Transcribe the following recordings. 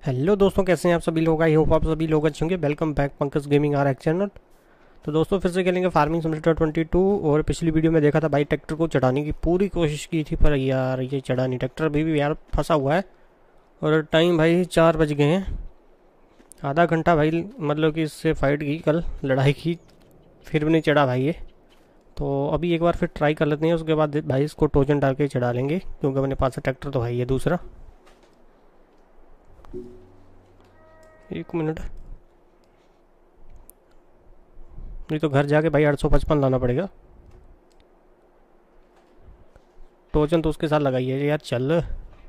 Hello दोस्तों, कैसे हैं आप सभी लोग। आई होप आप सभी लोग अच्छे होंगे। Welcome back Pankaj gaming R X channel. तो दोस्तों फिर से खेलेंगे फार्मिंग सिमुलेटर 22। और पिछली वीडियो में देखा था भाई, ट्रैक्टर को चढ़ाने की पूरी कोशिश की थी, पर यार ये चढ़ा नहीं। ट्रैक्टर भी यार फंसा हुआ है। और टाइम भाई 4 बज गए हैं। आधा घंटा भाई मतलब कि इससे फाइट की, कल लड़ाई की, फिर भी नहीं चढ़ा भाई ये। तो अभी एक बार फिर ट्राई कर लेते हैं, उसके बाद भाई इसको टोजन डाल के चढ़ा लेंगे, क्योंकि अपने पास ट्रैक्टर तो भाई है दूसरा। एक मिनट, नहीं तो घर जाके भाई 855 लाना पड़ेगा। टोचन तो उसके साथ लगाइए यार। चल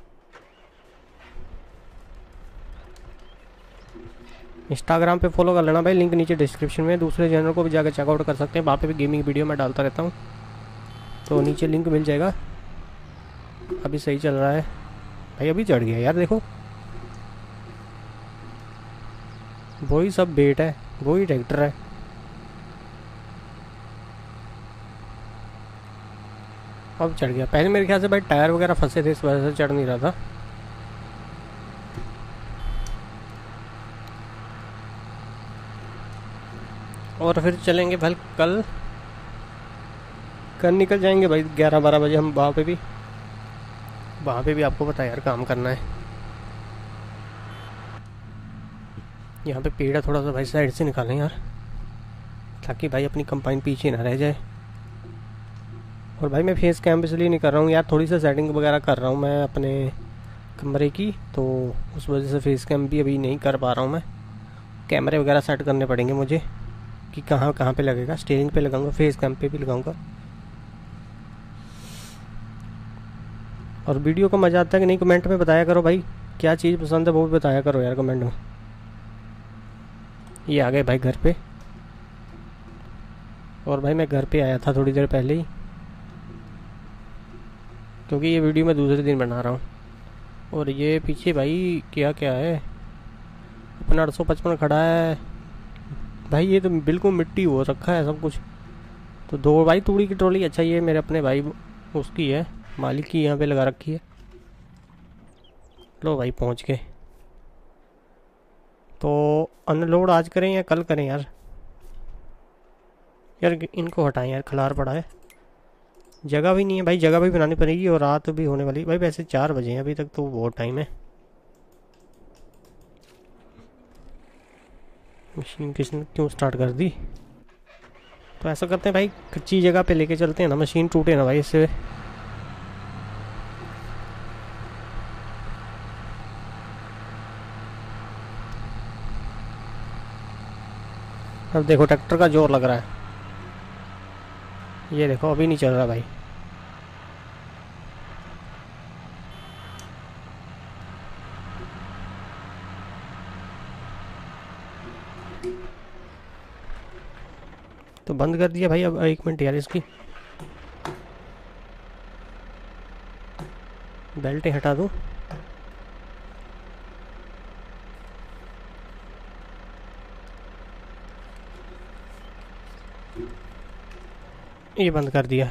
इंस्टाग्राम पे फॉलो कर लेना भाई, लिंक नीचे डिस्क्रिप्शन में। दूसरे चैनल को भी जाकर चेकआउट कर सकते हैं, वहाँ पे भी गेमिंग वीडियो मैं डालता रहता हूँ, तो नीचे लिंक मिल जाएगा। अभी सही चल रहा है भाई, अभी चढ़ गया यार। देखो वही सब बेट है, वही ट्रैक्टर है। अब चढ़ गया। पहले मेरे ख्याल से भाई टायर वगैरह फंसे थे, इस वजह से चढ़ नहीं रहा था। और फिर चलेंगे भाई कल निकल जाएंगे भाई 11-12 बजे हम। वहाँ पे भी आपको पता है यार, काम करना है। यहाँ पे पेड़ है, थोड़ा सा भाई साइड से निकालें यार, ताकि भाई अपनी कंपाइन पीछे ना रह जाए। और भाई मैं फेस कैम इसलिए नहीं कर रहा हूँ यार, थोड़ी सी सेटिंग वगैरह कर रहा हूँ मैं अपने कमरे की, तो उस वजह से फेस कैम भी अभी नहीं कर पा रहा हूँ मैं। कैमरे वगैरह सेट करने पड़ेंगे मुझे कि कहाँ कहाँ पे लगेगा। स्टीयरिंग पे लगाऊंगा, फेस कैम पे भी लगाऊंगा। और वीडियो को मज़ा आता है कि नहीं, कमेंट में बताया करो भाई। क्या चीज़ पसंद है वो भी बताया करो यार कमेंट में। ये आ गए भाई घर पे। और भाई मैं घर पे आया था थोड़ी देर पहले ही, क्योंकि ये वीडियो मैं दूसरे दिन बना रहा हूँ। और ये पीछे भाई क्या क्या है, अपना 855 खड़ा है भाई। ये तो बिल्कुल मिट्टी हो रखा है सब कुछ। तो दो भाई तूड़ी की ट्रॉली, अच्छा ये मेरे अपने भाई उसकी है, मालिक की, यहाँ पे लगा रखी है। लो भाई पहुँच गए। तो अनलोड आज करें या कल करें यार। यार इनको हटाएं यार, खलार पड़ा है। जगह भी नहीं है भाई, जगह भी बनानी पड़ेगी, और रात भी होने वाली भाई। वैसे 4 बजे हैं अभी तक, तो बहुत टाइम है। मशीन किसने क्यों स्टार्ट कर दी। तो ऐसा करते हैं भाई, कच्ची जगह पे लेके चलते हैं ना, मशीन टूटे ना भाई इससे। अब देखो ट्रैक्टर का जोर लग रहा है। ये देखो अभी नहीं चल रहा भाई। तो बंद कर दिया भाई। अब 1 मिनट यार, इसकी बेल्टें हटा दूँ। ये बंद कर दिया।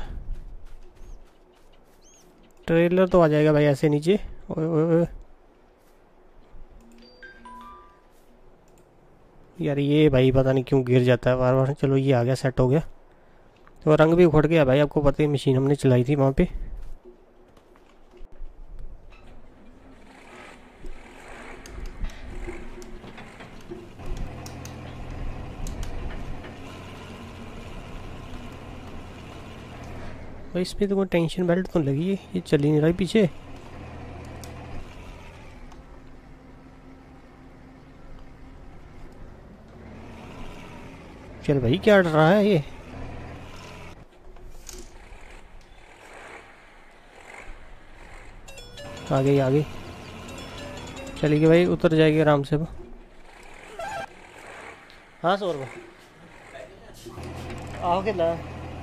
ट्रेलर तो आ जाएगा भाई ऐसे नीचे। ओए ओए ओए यार, ये भाई पता नहीं क्यों गिर जाता है बार बार। चलो ये आ गया, सेट हो गया। तो रंग भी उखड़ गया भाई, आपको पता है मशीन हमने चलाई थी वहाँ पे। भाई इस पर तो कोई टेंशन बेल्ट तो लगी है, ये चल ही नहीं रहा पीछे। चल भाई, क्या डर रहा है ये। आ गई आ गई, चलेगी भाई, उतर जाएगी आराम से वो। हाँ सौर आओ के ना।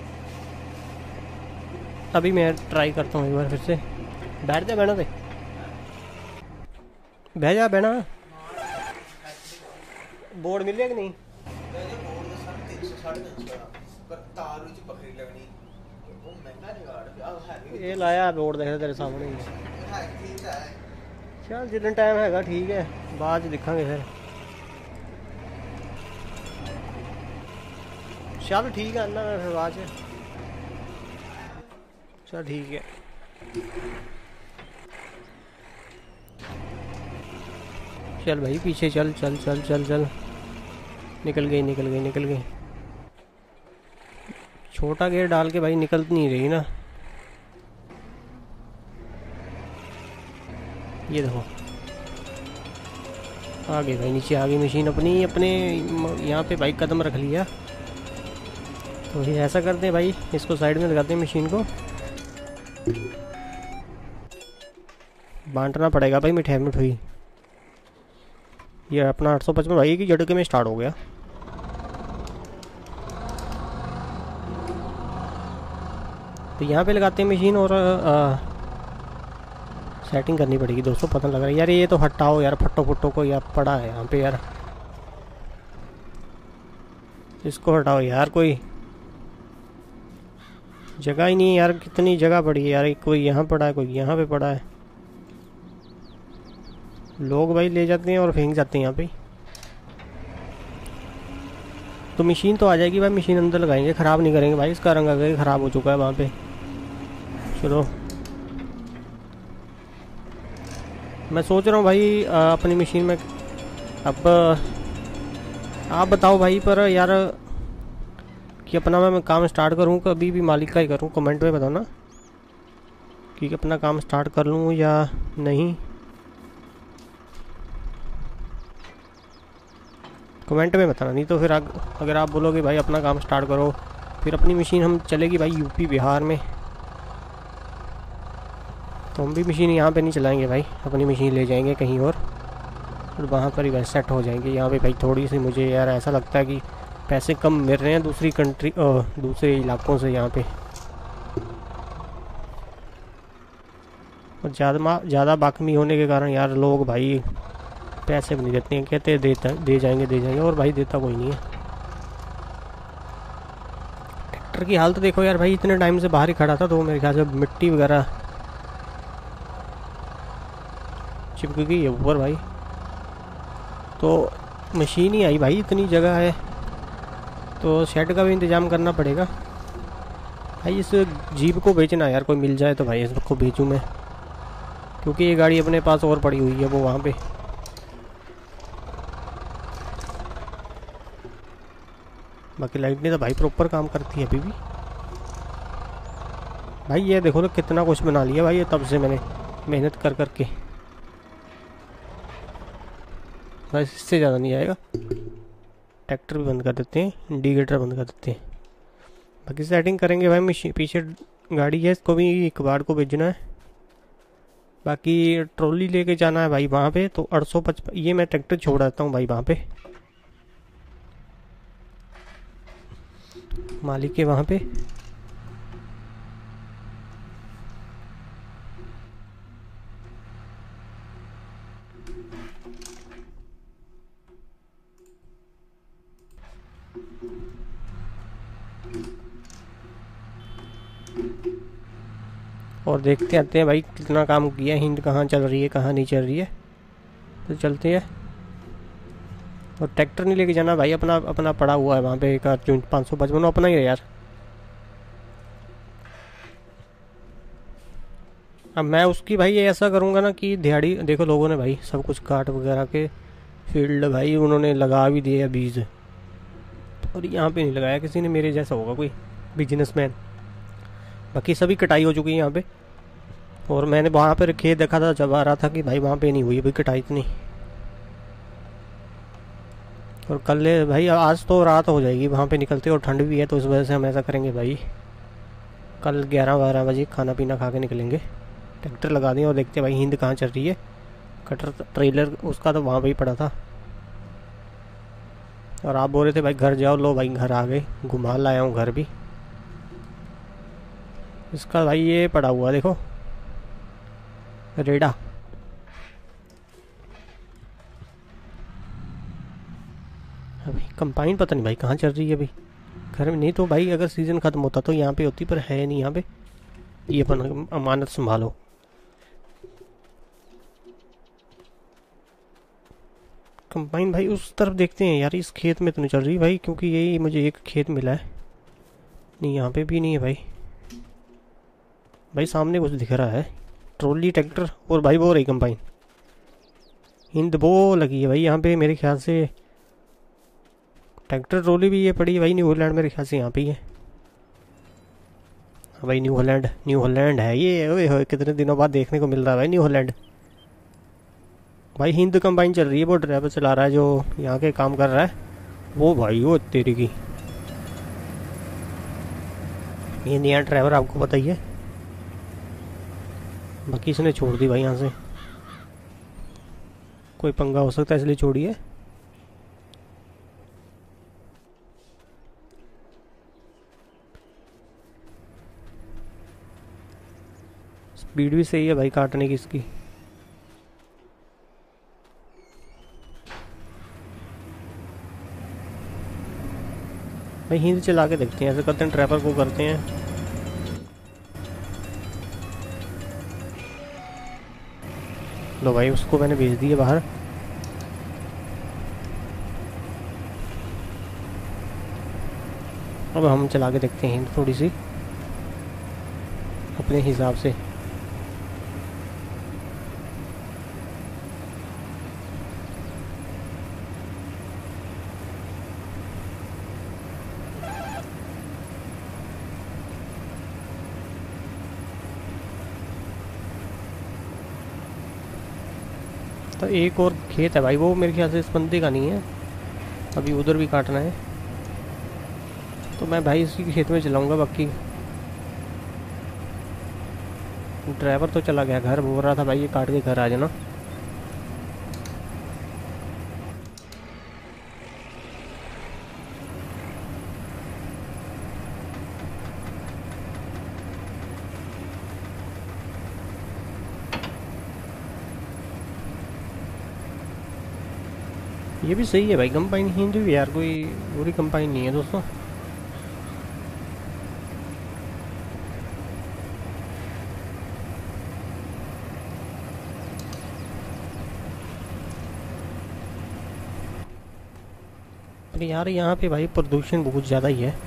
अभी मैं ट्राई करता हूँ एक बार फिर से। बैठ जा बहना, दे बह जा बहना। बोर्ड मिल कि नहीं। ये लाया बोर्ड, देख तेरे सामने ही। चल जितना टाइम हैगा ठीक है। बाज दिखांगे फिर। चल ठीक है अन्ना, मैं फिर बाज। चल ठीक है। चल भाई पीछे चल चल चल चल चल। निकल गई निकल गई निकल गई। छोटा गेयर डाल के भाई निकल नहीं रही ना। ये देखो आ गई भाई, नीचे आ गई मशीन अपनी। अपने यहाँ पे भाई कदम रख लिया। तो ये ऐसा करते हैं भाई, इसको साइड में लगाते हैं मशीन को। बांटना पड़ेगा भाई मिठाई मिठाई। ये अपना 855 भाई की झटके में स्टार्ट हो गया। तो यहाँ पे लगाते हैं मशीन और सेटिंग करनी पड़ेगी दोस्तों। पता लग रहा है यार, ये तो हटाओ यार, फट्टो फुट्टो को यार पड़ा है यहाँ पे यार। इसको हटाओ यार, कोई जगह ही नहीं है यार। कितनी जगह पड़ी है यार, कोई यहाँ पड़ा है, कोई यहाँ पे पड़ा है। लोग भाई ले जाते हैं और फेंक जाते हैं यहाँ पे। तो मशीन तो आ जाएगी भाई, मशीन अंदर लगाएंगे, ख़राब नहीं करेंगे भाई। इसका रंग अगर ख़राब हो चुका है वहाँ पे। चलो मैं सोच रहा हूँ भाई अपनी मशीन में अब आप बताओ भाई पर यार कि अपना मैं काम स्टार्ट करूँ कभी भी मालिक का ही करूँ। कमेंट में बताओ ना कि अपना काम स्टार्ट कर लूँ या नहीं। कमेंट में बताना, नहीं तो फिर अगर आप बोलोगे भाई अपना काम स्टार्ट करो, फिर अपनी मशीन हम चलेगी भाई यूपी बिहार में। तो हम भी मशीन यहाँ पे नहीं चलाएंगे भाई, अपनी मशीन ले जाएंगे कहीं और वहाँ पर ही वैसे सेट हो जाएंगे। यहाँ पे भाई थोड़ी सी मुझे यार ऐसा लगता है कि पैसे कम मिल रहे हैं दूसरी कंट्री दूसरे इलाकों से यहाँ पे। और ज़्यादा बाकमी होने के कारण यार लोग भाई पैसे भी नहीं देते हैं, कहते दे जाएंगे और भाई देता कोई नहीं है। ट्रैक्टर की हालत देखो यार भाई, इतने टाइम से बाहर ही खड़ा था तो मेरे ख्याल से मिट्टी वगैरह चिपक गई है ऊपर भाई। तो मशीन ही आई भाई, इतनी जगह है तो शेड का भी इंतज़ाम करना पड़ेगा भाई। इस जीप को बेचना यार, कोई मिल जाए तो भाई इसको बेचूँ मैं, क्योंकि ये गाड़ी अपने पास और पड़ी हुई है वो वहाँ पे। बाकी लाइट ने तो भाई प्रॉपर काम करती है अभी भी भाई। ये देखो तो कितना कुछ बना लिया भाई, ये तब से मैंने मेहनत कर करके। बस इससे ज़्यादा नहीं आएगा। ट्रैक्टर भी बंद कर देते हैं, इंडिकेटर बंद कर देते हैं। बाकी सेटिंग करेंगे भाई। मशीन पीछे गाड़ी है, इसको भी कबाड़ को भेजना है। बाकी ट्रॉली लेके जाना है भाई वहाँ पे। तो 855 ये मैं ट्रैक्टर छोड़ देता हूँ भाई वहाँ पे, मालिक के वहाँ पे। और देखते आते हैं भाई कितना काम किया, हिंद कहाँ चल रही है कहाँ नहीं चल रही है। तो चलते हैं। और ट्रैक्टर नहीं लेके जाना भाई, अपना अपना पड़ा हुआ है वहाँ पे एक 555 अपना ही है यार। अब मैं उसकी भाई ऐसा करूँगा ना कि दिहाड़ी देखो, लोगों ने भाई सब कुछ काट वगैरह के फील्ड भाई उन्होंने लगा भी दिए बीज, और यहाँ पे नहीं लगाया किसी ने, मेरे जैसा होगा कोई बिजनेसमैन। बाकी सभी कटाई हो चुकी है यहाँ पे। और मैंने वहाँ पर खेत देखा था जब आ रहा था कि भाई वहाँ पे नहीं हुई अभी कटाई इतनी। और कल भाई आज तो रात हो जाएगी वहाँ पे निकलते, और ठंड भी है तो इस वजह से हम ऐसा करेंगे भाई, कल 11-12 बजे खाना पीना खा के निकलेंगे। ट्रैक्टर लगा दें और देखते हैं भाई हिंद कहाँ चल रही है। कटर ट्रेलर उसका तो वहाँ पे ही पड़ा था। और आप बोल रहे थे भाई घर जाओ, लो भाई घर आ गए, घुमा लाया हूँ घर भी। इसका भाई ये पड़ा हुआ देखो रेडा। अभी कंपाइन पता नहीं भाई कहाँ चल रही है अभी, घर में नहीं तो भाई अगर सीज़न ख़त्म होता तो यहाँ पे होती, पर है नहीं यहाँ पे। ये अपन अमानत संभालो। कंबाइन भाई उस तरफ देखते हैं यार, इस खेत में तो नहीं चल रही भाई, क्योंकि यही मुझे एक खेत मिला है। नहीं यहाँ पे भी नहीं है भाई। भाई सामने कुछ दिख रहा है, ट्रॉली ट्रैक्टर और भाई वो रही कंबाइन। हिंद वो लगी है भाई यहाँ पे मेरे ख्याल से। ट्रैक्टर ट्रॉली भी ये पड़ी है भाई, न्यू हॉलैंड मेरे ख्याल से यहाँ पे ही है। हाँ भाई न्यू हॉलैंड, न्यू हॉलैंड है ये। ओए होए कितने दिनों बाद देखने को मिल रहा है भाई न्यू हॉलैंड। भाई हिंद कंबाइन चल रही है, वो ड्राइवर चला रहा है जो यहाँ के काम कर रहा है वो। भाई वो तेरी की ये नया ड्राइवर आपको पता ही है, बाकी इसने छोड़ दी भाई यहाँ से। कोई पंगा हो सकता है इसलिए छोड़ी है। स्पीड भी सही है भाई काटने की इसकी। भाई हिंद चला के देखते हैं, ऐसे करते हैं ट्रैपर को करते हैं। लो भाई उसको मैंने भेज दिया बाहर। अब हम चला के देखते हैं हिंद थोड़ी सी अपने हिसाब से। तो एक और खेत है भाई, वो मेरे ख्याल से इस बंदे का नहीं है, अभी उधर भी काटना है। तो मैं भाई इसी खेत में चलाऊंगा। बाकी ड्राइवर तो चला गया घर, बोल रहा था भाई ये काट के घर आ जाना। ये भी सही है भाई कंबाइन हिंद भी यार, कोई बुरी कंबाइन नहीं है दोस्तों। पर यार यहाँ पे भाई प्रदूषण बहुत ज़्यादा ही है।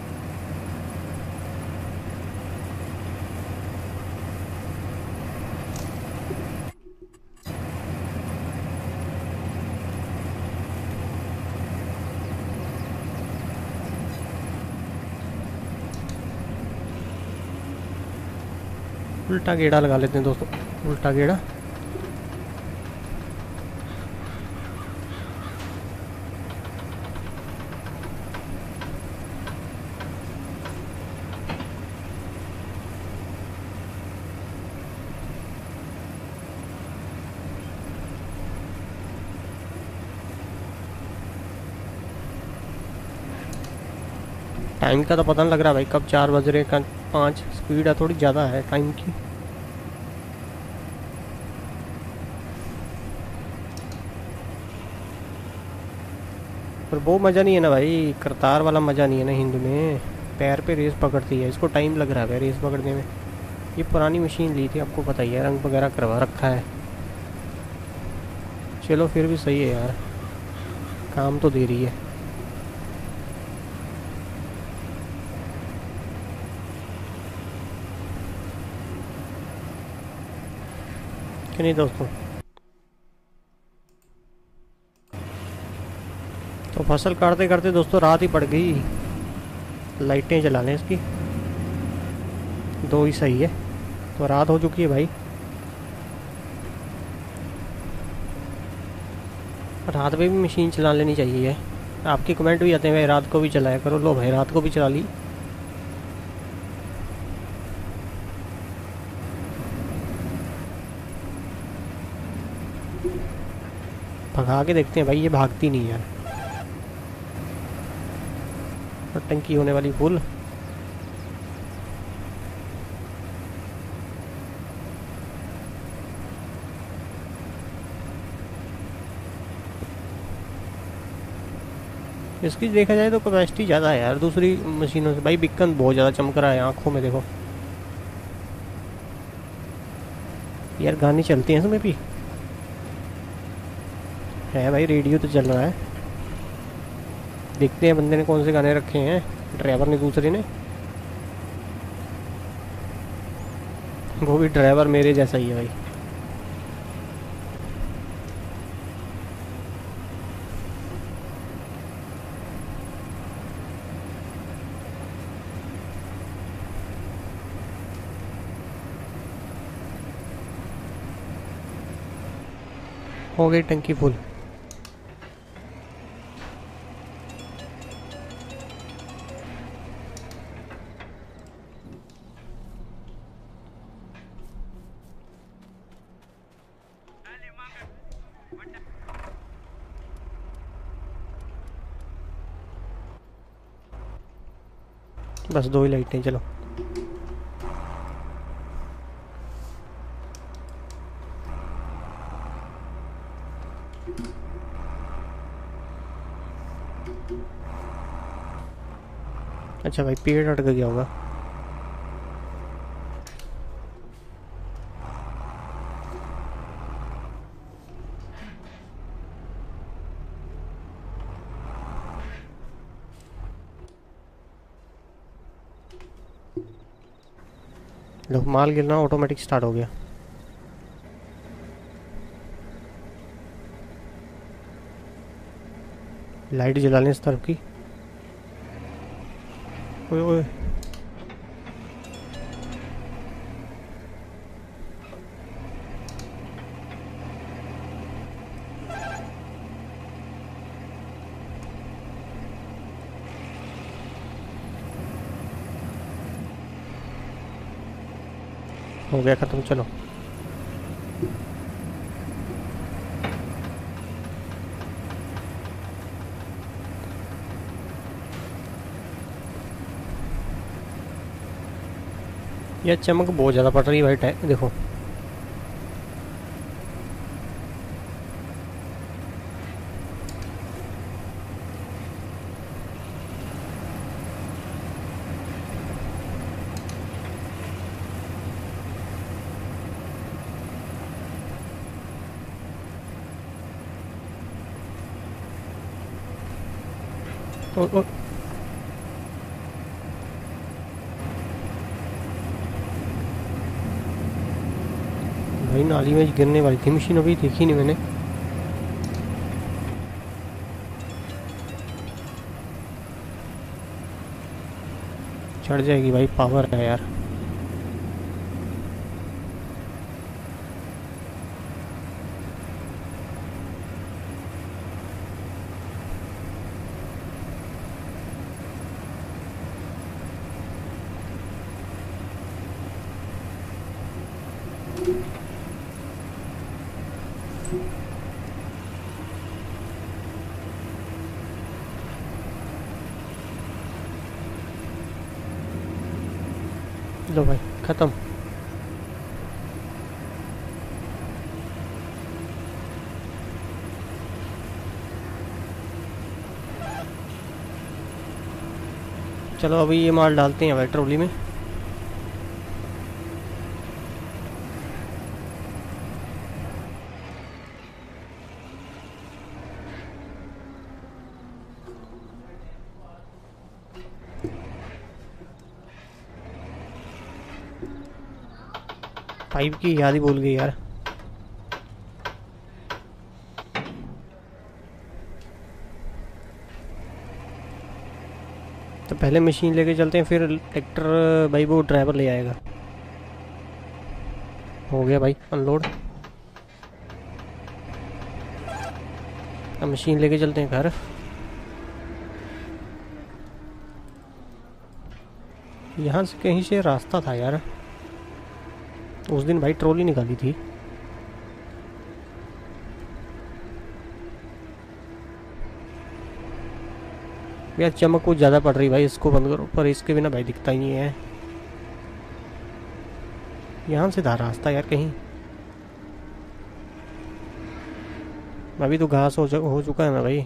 उल्टा गेड़ा लगा लेते हैं दोस्तों, उल्टा गेड़ा। टाइम का तो पता नहीं लग रहा भाई कब 4 बज रहे, कब 5। स्पीड है थोड़ी ज़्यादा है टाइम की। पर वो मज़ा नहीं है ना भाई, करतार वाला मज़ा नहीं है ना हिंद में। पैर पे रेस पकड़ती है, इसको टाइम लग रहा है भाई रेस पकड़ने में। ये पुरानी मशीन ली थी आपको पता ही है, रंग वगैरह करवा रखा है। चलो फिर भी सही है यार, काम तो दे रही है। कि नहीं दोस्तों? तो फसल काटते काटते दोस्तों रात ही पड़ गई। लाइटें जला लें इसकी, 2 ही सही है। तो रात हो चुकी है भाई। रात में भी मशीन चला लेनी चाहिए। आपके कमेंट भी आते हैं भाई रात को भी चलाया करो। लो भाई रात को भी चला ली। भगा के देखते हैं भाई, ये भागती नहीं यार। और टंकी होने वाली फुल। इसकी देखा जाए तो कैपेसिटी ज़्यादा है यार दूसरी मशीनों से। भाई बिक्कन बहुत ज़्यादा चमक रहा है आंखों में, देखो यार। गाने चलते हैं इसमें भी। है भाई, रेडियो तो चल रहा है। देखते हैं बंदे ने कौन से गाने रखे हैं, ड्राइवर ने, दूसरे ने। वो भी ड्राइवर मेरे जैसा ही है भाई। हो गई टंकी फुल। बस 2 ही लाइटें, चलो। अच्छा भाई, पेड़ अटक गया होगा। लो, माल गिरना ऑटोमेटिक स्टार्ट हो गया। लाइट जला लें इस तरफ की। ओए ओए, हो गया खत्म, चलो। यह चमक बहुत ज़्यादा पड़ रही है भाई, देखो। ओ, भाई नाली में गिरने वाली थी मशीन, अभी देखी नहीं मैंने। चढ़ जाएगी भाई, पावर है यार। लो भाई, खत्म। चलो अभी ये माल डालते हैं भाई ट्रॉली में। पाइप की याद ही भूल गई यार। तो पहले मशीन लेके चलते हैं, फिर ट्रैक्टर भाई वो ड्राइवर ले आएगा। हो गया भाई अनलोड। अब मशीन लेके चलते हैं घर। यहाँ से कहीं से रास्ता था यार, उस दिन भाई ट्रॉली निकाली थी। यार चमक कुछ ज़्यादा पड़ रही भाई, इसको बंद करो, पर इसके बिना भाई दिखता ही नहीं है। यहाँ से था रास्ता यार कहीं। अभी तो घास हो चुका है ना भाई।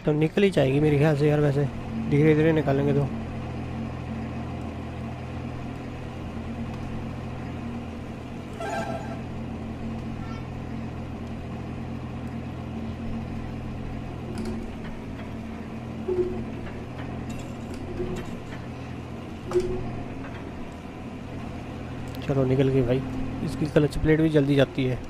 तो निकल ही जाएगी मेरे ख्याल से यार, वैसे धीरे धीरे निकालेंगे तो। चलो निकल गई भाई। इसकी क्लच प्लेट भी जल्दी जाती है।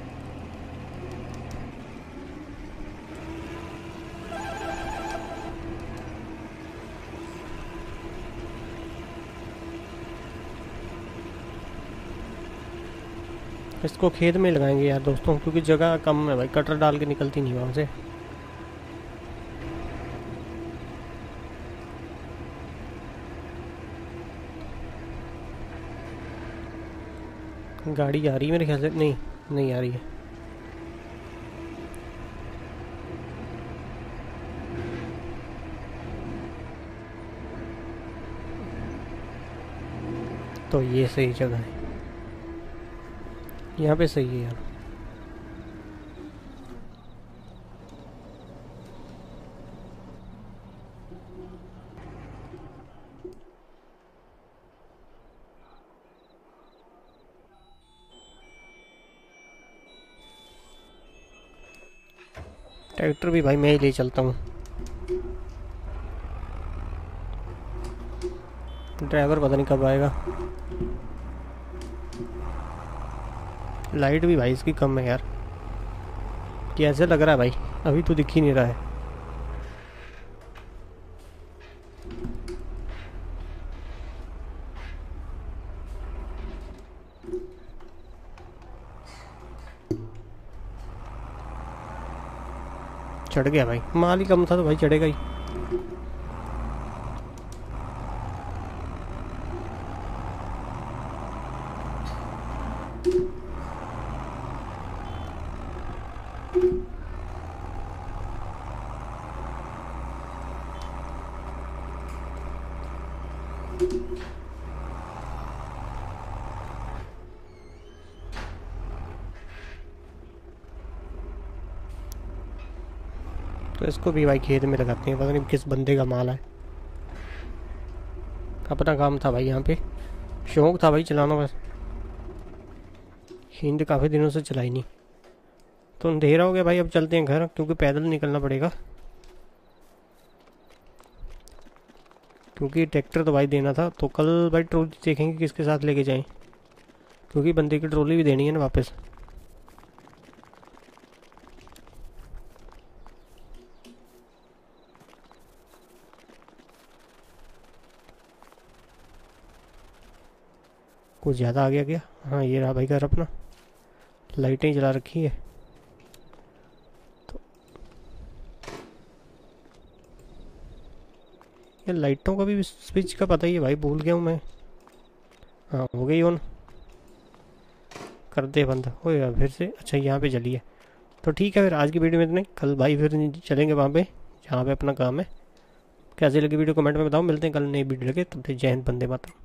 इसको खेत में लगाएंगे यार दोस्तों, क्योंकि जगह कम है भाई, कटर डाल के निकलती नहीं वहाँ से। गाड़ी आ रही है मेरे ख्याल से, नहीं नहीं आ रही है। तो ये सही जगह है, यहाँ पे सही है यार। ट्रैक्टर भी भाई मैं ही ले चलता हूँ, ड्राइवर पता नहीं कब आएगा। लाइट भी भाई इसकी कम है यार, कैसे लग रहा है भाई, अभी तो दिख ही नहीं रहा है। चढ़ गया भाई, माल ही कम था तो भाई चढ़ेगा ही। तो इसको भी भाई खेत में लगाते हैं, पता नहीं किस बंदे का माल है। अपना काम था भाई, यहाँ पे शौक था भाई चलाना बस। हिंद काफ़ी दिनों से चलाई नहीं। तो अंधेरा हो गया भाई, अब चलते हैं घर, क्योंकि पैदल निकलना पड़ेगा। क्योंकि ट्रैक्टर तो भाई देना था, तो कल भाई ट्रॉली देखेंगे किसके साथ लेके जाएं, क्योंकि बंदे की ट्रॉली भी देनी है ना वापस। कुछ ज़्यादा आ गया क्या? हाँ ये रहा भाई घर अपना, लाइटें जला रखी है। तो ये लाइटों का भी स्विच का पता ही है भाई, भूल गया हूँ मैं। हाँ हो गई ऑन, कर दे बंद हो गया फिर से। अच्छा यहाँ पे जली है, तो ठीक है फिर आज की वीडियो में इतने। कल भाई फिर चलेंगे वहाँ पे जहाँ पे अपना काम है। कैसे लगी वीडियो कमेंट में बताओ, मिलते हैं कल नई वीडियो लगे, तब तक जय हिंद, वंदे मातरम।